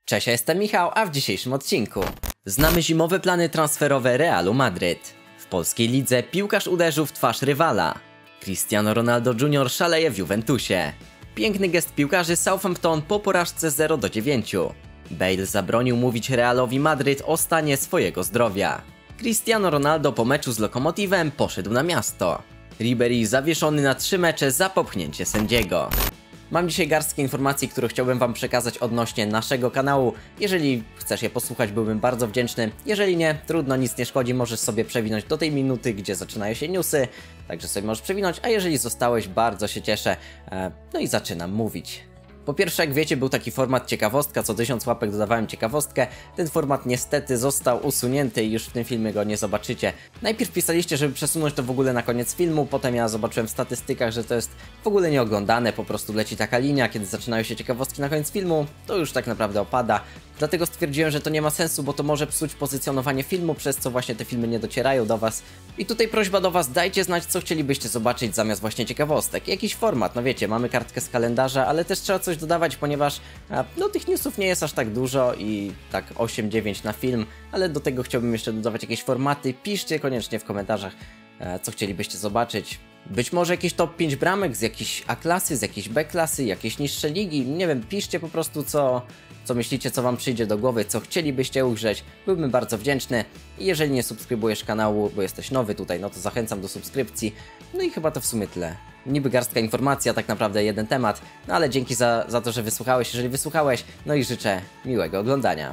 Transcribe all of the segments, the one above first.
Cześć, ja jestem Michał, a w dzisiejszym odcinku znamy zimowe plany transferowe Realu Madryt. W polskiej lidze piłkarz uderzył w twarz rywala. Cristiano Ronaldo Jr. szaleje w Juventusie. Piękny gest piłkarzy Southampton po porażce 0-9. Bale zabronił mówić Realowi Madryt o stanie swojego zdrowia. Cristiano Ronaldo po meczu z Lokomotivem poszedł na miasto. Ribery zawieszony na 3 mecze za popchnięcie sędziego. Mam dzisiaj garstkę informacji, które chciałbym wam przekazać odnośnie naszego kanału. Jeżeli chcesz je posłuchać, byłbym bardzo wdzięczny. Jeżeli nie, trudno, nic nie szkodzi, możesz sobie przewinąć do tej minuty, gdzie zaczynają się newsy. Także sobie możesz przewinąć, a jeżeli zostałeś, bardzo się cieszę. No i zaczynam mówić. Po pierwsze, jak wiecie, był taki format ciekawostka, co 1000 łapek dodawałem ciekawostkę. Ten format niestety został usunięty i już w tym filmie go nie zobaczycie. Najpierw pisaliście, żeby przesunąć to w ogóle na koniec filmu, potem ja zobaczyłem w statystykach, że to jest w ogóle nieoglądane, po prostu leci taka linia, kiedy zaczynają się ciekawostki na koniec filmu, to już tak naprawdę opada. Dlatego stwierdziłem, że to nie ma sensu, bo to może psuć pozycjonowanie filmu, przez co właśnie te filmy nie docierają do was. I tutaj prośba do was, dajcie znać, co chcielibyście zobaczyć zamiast właśnie ciekawostek. Jakiś format, no wiecie, mamy kartkę z kalendarza, ale też trzeba coś dodawać, ponieważ no tych newsów nie jest aż tak dużo i tak 8-9 na film, ale do tego chciałbym jeszcze dodawać jakieś formaty. Piszcie koniecznie w komentarzach, co chcielibyście zobaczyć. Być może jakieś top 5 bramek z jakiejś A-klasy, z jakiejś B-klasy, jakieś niższe ligi, nie wiem, piszcie po prostu co myślicie, co wam przyjdzie do głowy, co chcielibyście ujrzeć, byłbym bardzo wdzięczny. I jeżeli nie subskrybujesz kanału, bo jesteś nowy tutaj, no to zachęcam do subskrypcji. No i chyba to w sumie tyle. Niby garstka informacji, a tak naprawdę jeden temat, no ale dzięki za to, że wysłuchałeś, jeżeli wysłuchałeś, no i życzę miłego oglądania.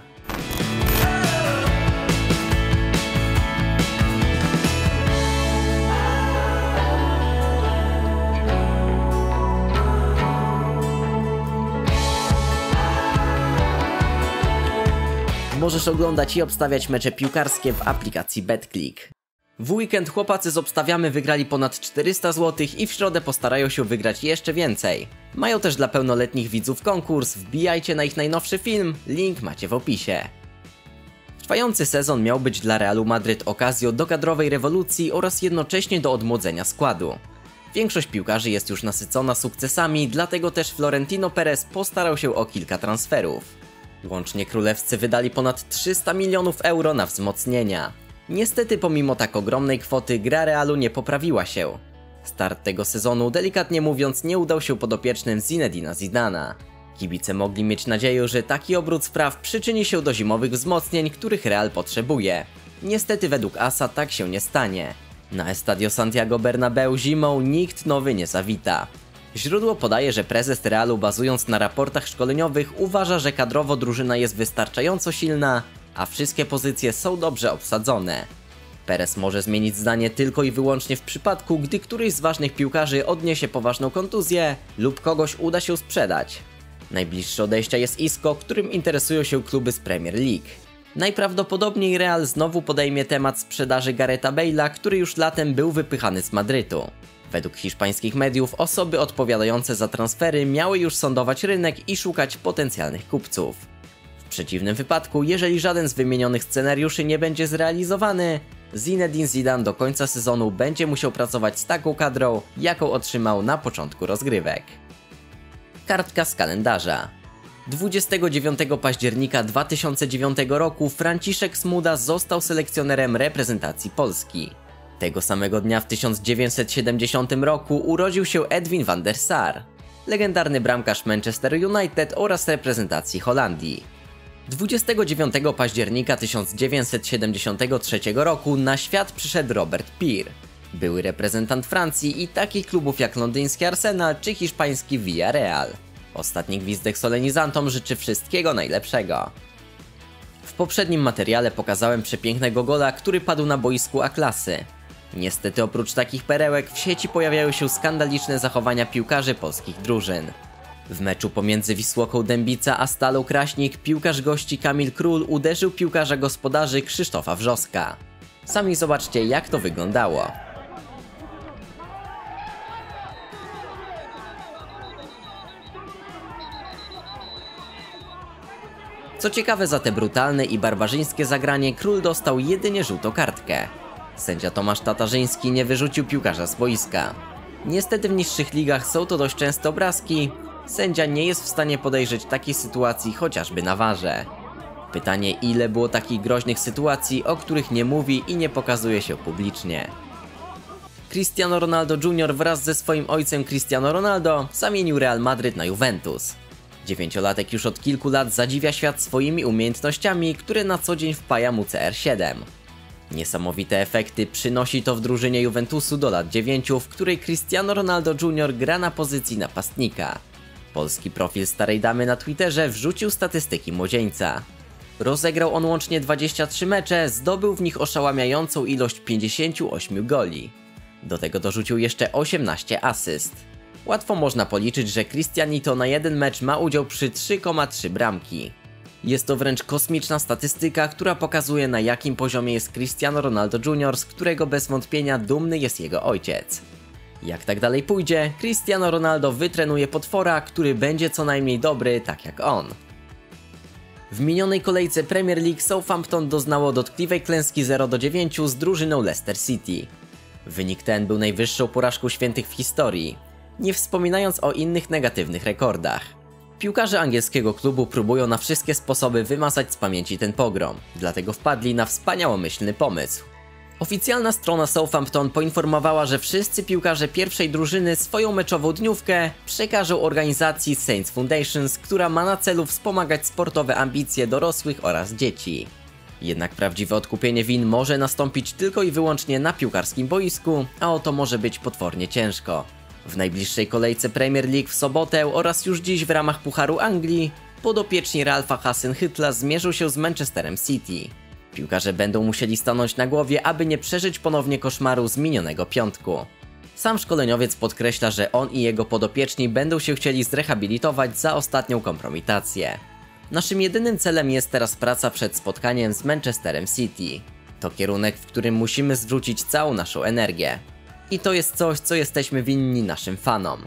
Możesz oglądać i obstawiać mecze piłkarskie w aplikacji BetClick. W weekend chłopacy z Obstawiamy wygrali ponad 400 zł i w środę postarają się wygrać jeszcze więcej. Mają też dla pełnoletnich widzów konkurs, wbijajcie na ich najnowszy film, link macie w opisie. Trwający sezon miał być dla Realu Madryt okazją do kadrowej rewolucji oraz jednocześnie do odmłodzenia składu. Większość piłkarzy jest już nasycona sukcesami, dlatego też Florentino Perez postarał się o kilka transferów. Łącznie królewscy wydali ponad 300 milionów euro na wzmocnienia. Niestety pomimo tak ogromnej kwoty gra Realu nie poprawiła się. Start tego sezonu, delikatnie mówiąc, nie udał się podopiecznym Zinedina Zidana. Kibice mogli mieć nadzieję, że taki obrót spraw przyczyni się do zimowych wzmocnień, których Real potrzebuje. Niestety według ASA tak się nie stanie. Na Estadio Santiago Bernabeu zimą nikt nowy nie zawita. Źródło podaje, że prezes Realu, bazując na raportach szkoleniowych, uważa, że kadrowo drużyna jest wystarczająco silna, a wszystkie pozycje są dobrze obsadzone. Perez może zmienić zdanie tylko i wyłącznie w przypadku, gdy któryś z ważnych piłkarzy odniesie poważną kontuzję lub kogoś uda się sprzedać. Najbliższy odejścia jest Isco, którym interesują się kluby z Premier League. Najprawdopodobniej Real znowu podejmie temat sprzedaży Garretha Bale'a, który już latem był wypychany z Madrytu. Według hiszpańskich mediów osoby odpowiadające za transfery miały już sondować rynek i szukać potencjalnych kupców. W przeciwnym wypadku, jeżeli żaden z wymienionych scenariuszy nie będzie zrealizowany, Zinedine Zidane do końca sezonu będzie musiał pracować z taką kadrą, jaką otrzymał na początku rozgrywek. Kartka z kalendarza. 29 października 2009 roku Franciszek Smuda został selekcjonerem reprezentacji Polski. Tego samego dnia w 1970 roku urodził się Edwin van der Sar, legendarny bramkarz Manchester United oraz reprezentacji Holandii. 29 października 1973 roku na świat przyszedł Robert Pire, były reprezentant Francji i takich klubów jak londyński Arsenal czy hiszpański Villarreal. Ostatni gwizdek solenizantom życzy wszystkiego najlepszego. W poprzednim materiale pokazałem przepięknego gola, który padł na boisku A-klasy. Niestety oprócz takich perełek w sieci pojawiają się skandaliczne zachowania piłkarzy polskich drużyn. W meczu pomiędzy Wisłoką Dębica a Stalą Kraśnik piłkarz gości Kamil Król uderzył piłkarza gospodarzy Krzysztofa Wrzoska. Sami zobaczcie, jak to wyglądało. Co ciekawe, za te brutalne i barbarzyńskie zagranie Król dostał jedynie żółtą kartkę. Sędzia Tomasz Tatarzyński nie wyrzucił piłkarza z boiska. Niestety w niższych ligach są to dość częste obrazki, Sędzia nie jest w stanie podejrzeć takiej sytuacji chociażby na warze. Pytanie, ile było takich groźnych sytuacji, o których nie mówi i nie pokazuje się publicznie. Cristiano Ronaldo Jr. wraz ze swoim ojcem Cristiano Ronaldo zamienił Real Madryt na Juventus. Dziewięciolatek już od kilku lat zadziwia świat swoimi umiejętnościami, które na co dzień wpaja mu CR7. Niesamowite efekty przynosi to w drużynie Juventusu do lat 9, w której Cristiano Ronaldo Jr. gra na pozycji napastnika. Polski profil starej damy na Twitterze wrzucił statystyki młodzieńca. Rozegrał on łącznie 23 mecze, zdobył w nich oszałamiającą ilość 58 goli. Do tego dorzucił jeszcze 18 asyst. Łatwo można policzyć, że Cristianito na jeden mecz ma udział przy 3,3 bramki. Jest to wręcz kosmiczna statystyka, która pokazuje, na jakim poziomie jest Cristiano Ronaldo Jr., z którego bez wątpienia dumny jest jego ojciec. Jak tak dalej pójdzie, Cristiano Ronaldo wytrenuje potwora, który będzie co najmniej dobry, tak jak on. W minionej kolejce Premier League Southampton doznało dotkliwej klęski 0-9 z drużyną Leicester City. Wynik ten był najwyższą porażką świętych w historii, nie wspominając o innych negatywnych rekordach. Piłkarze angielskiego klubu próbują na wszystkie sposoby wymazać z pamięci ten pogrom, dlatego wpadli na wspaniałomyślny pomysł. Oficjalna strona Southampton poinformowała, że wszyscy piłkarze pierwszej drużyny swoją meczową dniówkę przekażą organizacji Saints Foundations, która ma na celu wspomagać sportowe ambicje dorosłych oraz dzieci. Jednak prawdziwe odkupienie win może nastąpić tylko i wyłącznie na piłkarskim boisku, a o to może być potwornie ciężko. W najbliższej kolejce Premier League w sobotę oraz już dziś w ramach Pucharu Anglii podopieczni Ralfa Hasenhüttla zmierzą się z Manchesterem City. Piłkarze będą musieli stanąć na głowie, aby nie przeżyć ponownie koszmaru z minionego piątku. Sam szkoleniowiec podkreśla, że on i jego podopieczni będą się chcieli zrehabilitować za ostatnią kompromitację. Naszym jedynym celem jest teraz praca przed spotkaniem z Manchesterem City. To kierunek, w którym musimy zwrócić całą naszą energię. I to jest coś, co jesteśmy winni naszym fanom.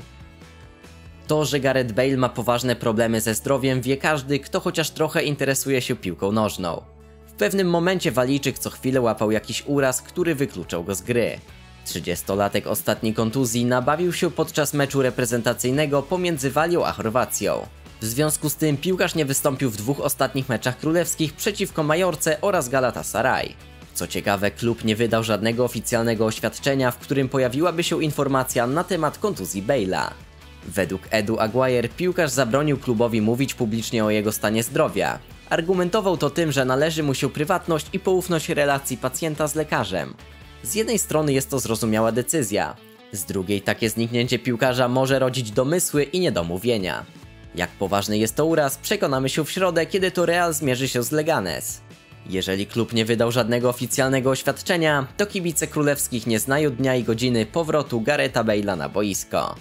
To, że Gareth Bale ma poważne problemy ze zdrowiem, wie każdy, kto chociaż trochę interesuje się piłką nożną. W pewnym momencie Walijczyk co chwilę łapał jakiś uraz, który wykluczał go z gry. 30-latek ostatniej kontuzji nabawił się podczas meczu reprezentacyjnego pomiędzy Walią a Chorwacją. W związku z tym piłkarz nie wystąpił w dwóch ostatnich meczach królewskich przeciwko Majorce oraz Galatasaray. Co ciekawe, klub nie wydał żadnego oficjalnego oświadczenia, w którym pojawiłaby się informacja na temat kontuzji Bale'a. Według Edu Aguirre piłkarz zabronił klubowi mówić publicznie o jego stanie zdrowia. Argumentował to tym, że należy mu się prywatność i poufność relacji pacjenta z lekarzem. Z jednej strony jest to zrozumiała decyzja, z drugiej takie zniknięcie piłkarza może rodzić domysły i niedomówienia. Jak poważny jest to uraz, przekonamy się w środę, kiedy to Real zmierzy się z Leganes. Jeżeli klub nie wydał żadnego oficjalnego oświadczenia, to kibice królewskich nie znają dnia i godziny powrotu Garetha Bale'a na boisko.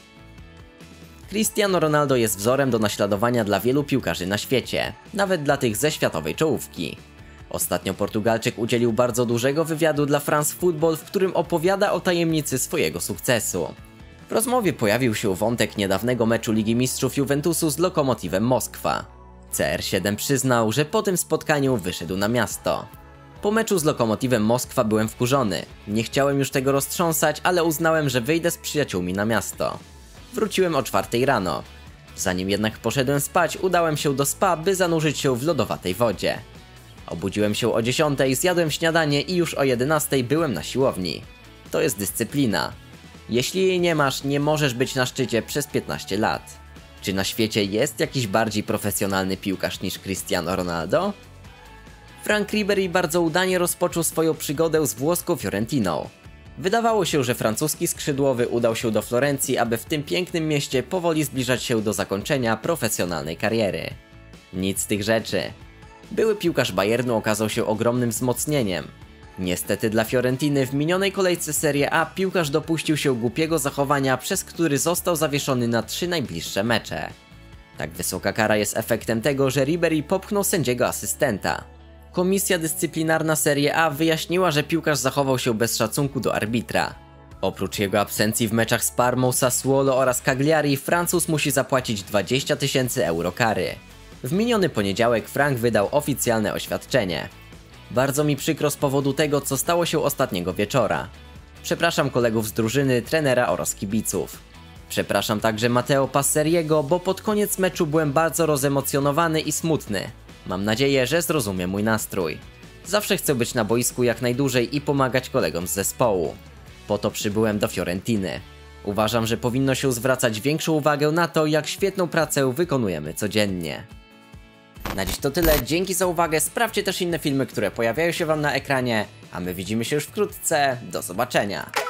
Cristiano Ronaldo jest wzorem do naśladowania dla wielu piłkarzy na świecie, nawet dla tych ze światowej czołówki. Ostatnio Portugalczyk udzielił bardzo dużego wywiadu dla France Football, w którym opowiada o tajemnicy swojego sukcesu. W rozmowie pojawił się wątek niedawnego meczu Ligi Mistrzów Juventusu z Lokomotywem Moskwa. CR7 przyznał, że po tym spotkaniu wyszedł na miasto. Po meczu z Lokomotywem Moskwa byłem wkurzony. Nie chciałem już tego roztrząsać, ale uznałem, że wyjdę z przyjaciółmi na miasto. Wróciłem o 4 rano. Zanim jednak poszedłem spać, udałem się do spa, by zanurzyć się w lodowatej wodzie. Obudziłem się o 10, zjadłem śniadanie i już o 11 byłem na siłowni. To jest dyscyplina. Jeśli jej nie masz, nie możesz być na szczycie przez 15 lat. Czy na świecie jest jakiś bardziej profesjonalny piłkarz niż Cristiano Ronaldo? Franck Ribéry bardzo udanie rozpoczął swoją przygodę z włoską Fiorentiną. Wydawało się, że francuski skrzydłowy udał się do Florencji, aby w tym pięknym mieście powoli zbliżać się do zakończenia profesjonalnej kariery. Nic z tych rzeczy. Były piłkarz Bayernu okazał się ogromnym wzmocnieniem. Niestety dla Fiorentiny w minionej kolejce Serie A piłkarz dopuścił się głupiego zachowania, przez który został zawieszony na 3 najbliższe mecze. Tak wysoka kara jest efektem tego, że Ribéry popchnął sędziego asystenta. Komisja dyscyplinarna Serie A wyjaśniła, że piłkarz zachował się bez szacunku do arbitra. Oprócz jego absencji w meczach z Parmą, Sassuolo oraz Cagliari, Francuz musi zapłacić 20 000 euro kary. W miniony poniedziałek Frank wydał oficjalne oświadczenie. Bardzo mi przykro z powodu tego, co stało się ostatniego wieczora. Przepraszam kolegów z drużyny, trenera oraz kibiców. Przepraszam także Matteo Passeriego, bo pod koniec meczu byłem bardzo rozemocjonowany i smutny. Mam nadzieję, że zrozumie mój nastrój. Zawsze chcę być na boisku jak najdłużej i pomagać kolegom z zespołu. Po to przybyłem do Fiorentiny. Uważam, że powinno się zwracać większą uwagę na to, jak świetną pracę wykonujemy codziennie. Na dziś to tyle, dzięki za uwagę, sprawdźcie też inne filmy, które pojawiają się wam na ekranie, a my widzimy się już wkrótce, do zobaczenia.